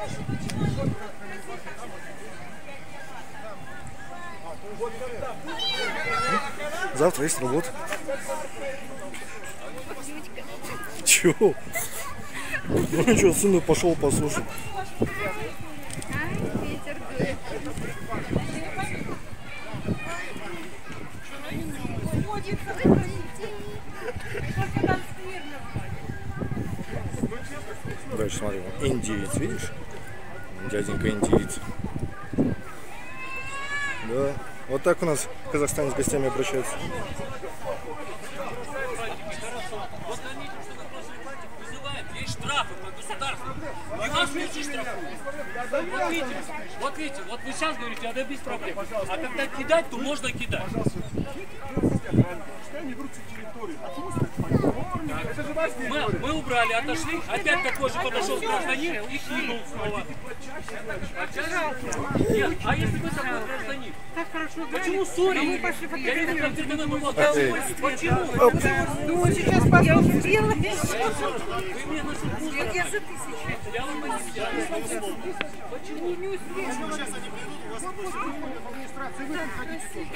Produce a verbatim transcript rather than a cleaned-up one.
Завтра есть работа. Чего? Ну ничего, сыну пошел послушать. Дальше смотри, индиец, видишь? Дяденька индиец. Да, вот так у нас в Казахстане с гостями обращаются. Штрафы по государству. И вас случай штрафуют. Вот видите, вот видите, вот вы сейчас говорите, это без проблем. А когда кидать, то можно кидать. Мы, мы убрали, отошли, опять такой же подошел гражданин и кинул снова. Нет, а если вы такой гражданин? Почему ссорились? Я не знаю, как ты думал, почему? Ну, сейчас пожалуйста, сделай. Вы мне наши Я за тысячу. Я вам объясняю. Почему не успеешь?